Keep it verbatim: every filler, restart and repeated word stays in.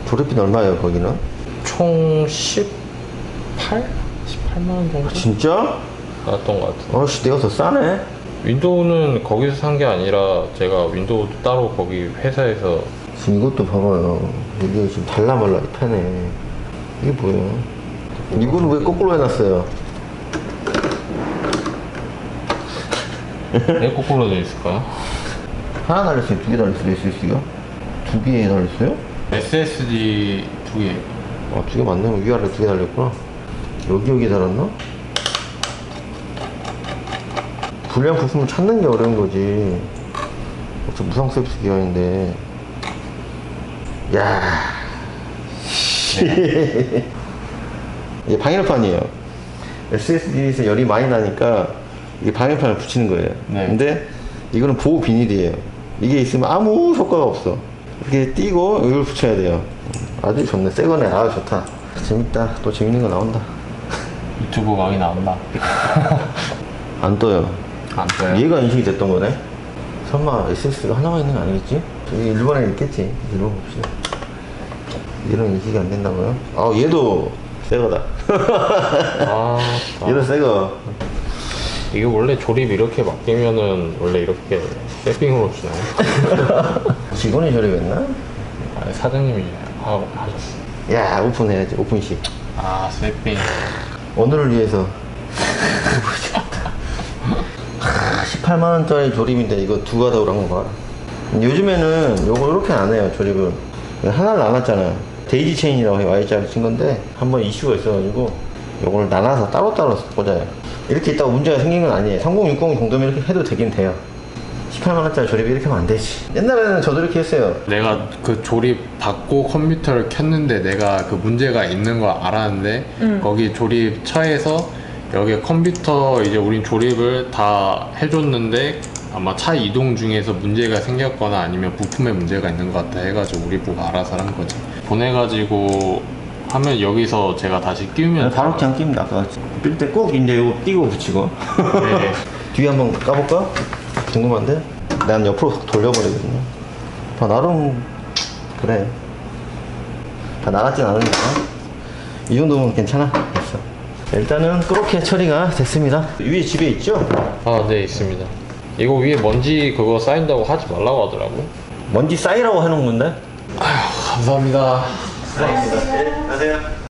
조립비는 얼마예요 거기는? 총 십팔? 십팔만 원 정도? 아, 진짜? 나왔던 것 같은데. 어씨 내가 더 싸네. 윈도우는 거기서 산 게 아니라 제가 윈도우도 따로 거기 회사에서. 지금 이것도 봐봐요. 이게 지금 달라말라 이 펜에. 이게 뭐예요? 이거는 왜 거꾸로 해놨어요? 왜 거꾸로 되어 있을까요? 하나 달렸어요? 두 개 달렸어요? 에스에스디가? 두 개 달렸어요? 에스에스디 두 개. 아, 두 개 맞네. 위아래 두 개 달렸구나. 여기 여기 달았나? 불량 부품을 찾는 게 어려운 거지. 어차 무상 서비스 기간인데. 야. 네. 이게 방열판이에요. 에스에스디에서 열이 많이 나니까 이게 방열판을 붙이는 거예요. 네. 근데 이거는 보호 비닐이에요. 이게 있으면 아무 효과가 없어. 이렇게 띄고 이걸 붙여야 돼요. 아주 좋네. 새 거네. 아, 좋다. 재밌다. 또 재밌는 거 나온다. 유튜브 강의 나온다. 안 떠요. 안 떠요? 얘가 인식이 됐던 거네. 설마 에스에스디가 하나만 있는 거 아니겠지? 저기 일본에 있겠지. 일본 봅시다. 얘는 인식이 안 된다고요? 아, 얘도 새 거다. 아, 얘도 새 거. 이게 원래 조립 이렇게 맡기면은 원래 이렇게 세핑으로 주나요? 직원이 조립했나? 아니, 사장님이 하고 하셨어. 야, 오픈해야지. 오픈식. 아, 세핑. 오늘을 위해서. 십팔만 원짜리 조립인데 이거 두 가닥으로 한 거 봐. 요즘에는 요거 이렇게 안 해요, 조립을. 하나를 나눴잖아요. 데이지 체인이라고 해요. 와이자를 친 건데 한번 이슈가 있어가지고 요걸 나눠서 따로따로 꽂아요. 이렇게 있다고 문제가 생긴 건 아니에요. 삼공육공 정도면 이렇게 해도 되긴 돼요. 십팔만 원짜리 조립이 이렇게 하면 안 되지. 옛날에는 저도 이렇게 했어요. 내가 그 조립 받고 컴퓨터를 켰는데 내가 그 문제가 있는 걸 알았는데 음. 거기 조립 처에서 여기 컴퓨터 이제 우린 조립을 다 해줬는데 아마 차 이동 중에서 문제가 생겼거나 아니면 부품에 문제가 있는 것 같다 해가지고 우리 보고 알아서 한 거지. 보내가지고 하면 여기서 제가 다시 끼우면 바로 그냥 끼면 아까 같이. 낄 때 꼭 이제 이거 끼고 붙이고. 네. 뒤에 한번 까볼까? 궁금한데? 난 옆으로 확 돌려버리거든요. 다 나름 그래. 다 나갔진 않으니까 이 정도면 괜찮아. 됐어. 일단은 그렇게 처리가 됐습니다. 위에 집에 있죠? 아, 네, 있습니다. 이거 위에 먼지 그거 쌓인다고 하지 말라고 하더라고. 먼지 쌓이라고 해놓은 건데? 감사합니다. 쌓입니다. 네, 안녕하세요.